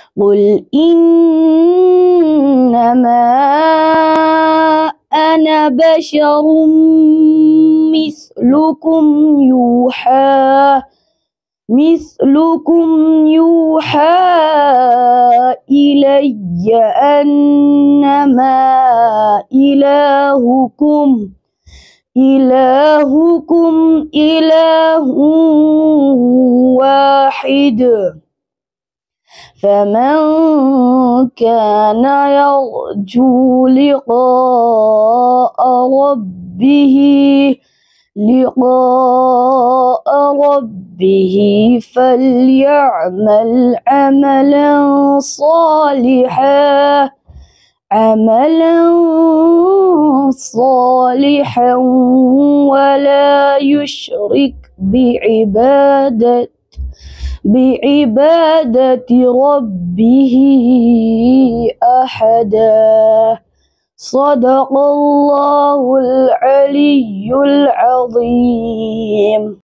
قل إنما أنا بشر مثلكم يوحى إلي أنما إلهكم إله واحد فمن كان يرجو لقاء ربه فليعمل عملا صالحا ولا يشرك بعبادة ربه أحدا. صدق الله العلي العظيم.